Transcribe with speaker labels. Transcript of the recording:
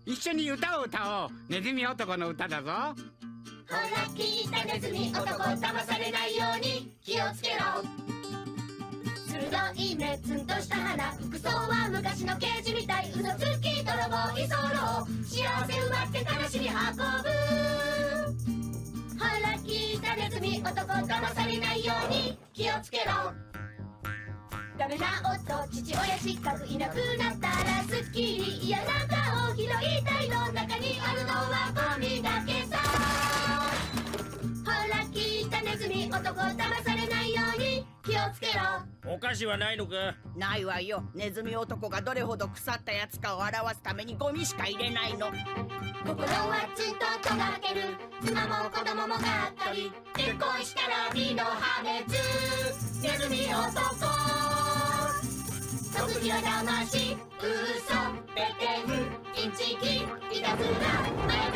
Speaker 1: 一緒に歌を歌おう。ネズミ男の歌だぞ。ほら
Speaker 2: 聞いたネズミ男、騙されないように気をつけろ。鋭い目、ツンとした鼻、服装は昔の刑事みたい。嘘つき、泥棒、居候、幸せ奪って悲しみ運ぶ。ほら聞いたネズミ男、騙されないように気をつけろ。ダメな夫、父親失格、いなくなったらスッキリ。嫌な顔、ひどい態度、中にあるのはゴミだけさ。ほら聞いたネズミ男、騙されないように気をつけろ。
Speaker 3: お菓子はないのか？
Speaker 4: ないわよ。ネズミ男がどれほど腐ったやつかを表すためにゴミしか入れないの。
Speaker 2: 心はつんととがける、妻も子供もがっかり。結婚したら身の破滅、ネズミ男。特技は騙し、嘘、ペテン、インチキ、いたずら、